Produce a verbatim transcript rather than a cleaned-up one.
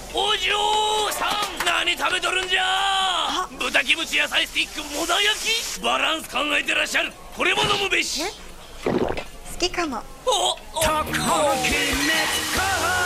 お嬢さん、何食べとるんじゃ。豚キムチ野菜スティックもだ焼き、バランス考えてらっしゃる。これも飲むべし。 好きかも。 おお、ところきめ